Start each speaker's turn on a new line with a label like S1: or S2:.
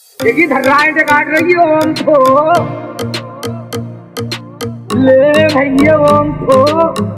S1: देखिए धर्राएं काट रही है ओम को, ले भैया ओम को।